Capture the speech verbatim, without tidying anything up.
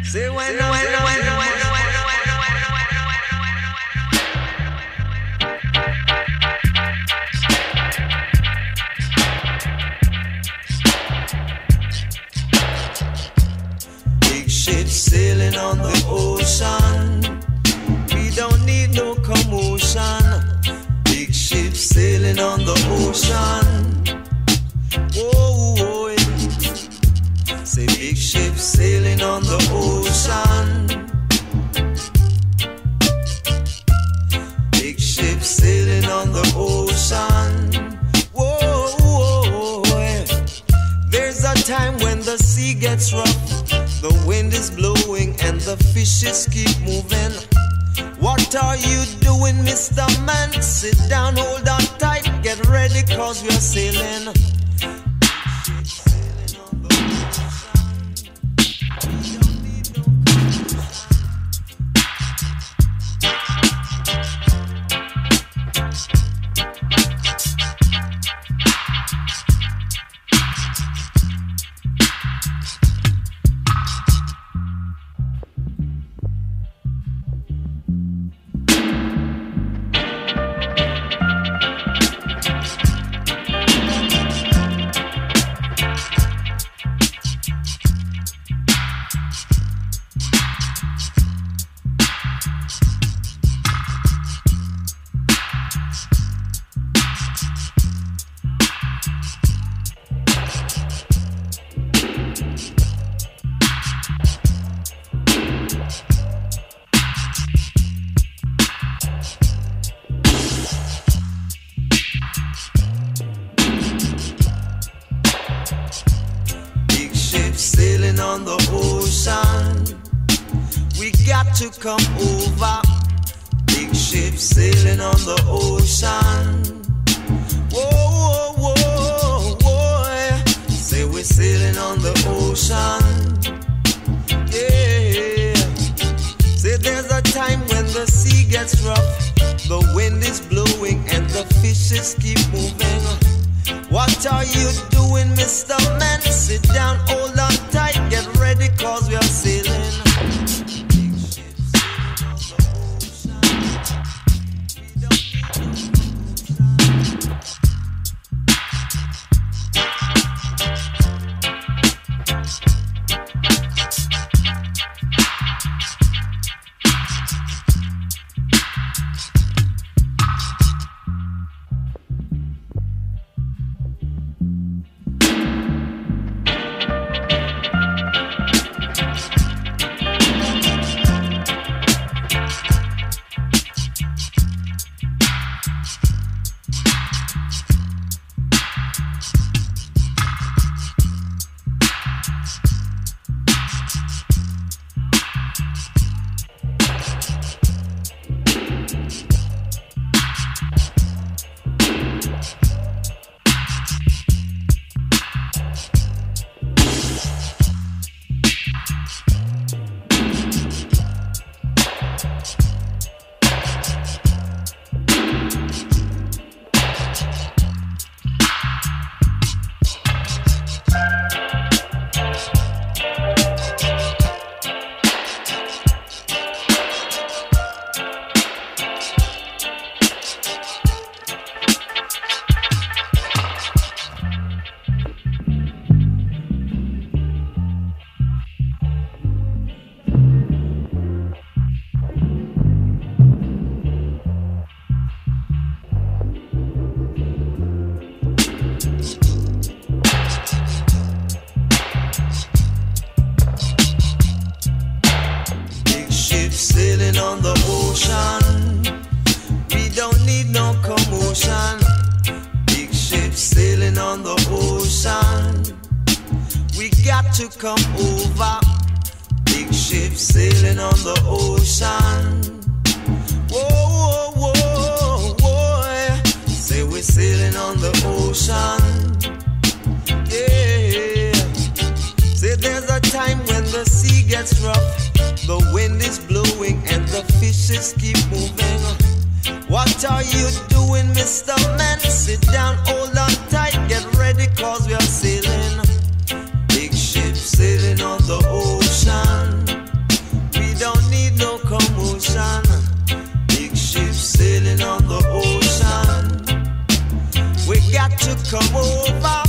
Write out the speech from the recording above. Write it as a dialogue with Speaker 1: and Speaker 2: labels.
Speaker 1: Say when, when, when, when, when, big ships sailing on the ocean. We don't need no commotion. Big ships sailing on the ocean. Whoa, whoa, yeah. Say big ships sailing on the ocean. Big ships sailing on the ocean. Whoa, whoa, yeah. There's a time when the sea gets rough, the wind is blowing and the fishes keep moving. What are you doing, Mister Man? Sit down, hold on tight, get ready, cause we are sailing. Sailing on the ocean, we got to come over. Big ships sailing on the ocean. Whoa, whoa, whoa, whoa. Say we're sailing on the ocean. Yeah. Say there's a time when the sea gets rough, the wind is blowing and the fishes keep moving. What are you doing, Mister Man? Sit down, hold on tight, get ready, cause we are sailing. Big ships sailing on the ocean. We don't need no commotion. Big ships sailing on the ocean. We got to come over. Big ships sailing on the ocean. Whoa, whoa, whoa, whoa. Say we're sailing on the ocean. Yeah. Say there's a time when the sea gets rough, the wind is blowing and the fishes keep moving. What are you doing, Mister Man? Sit down, hold on tight, get ready, cause we are sailing. Big ships sailing on the ocean. the ocean. We got to come over.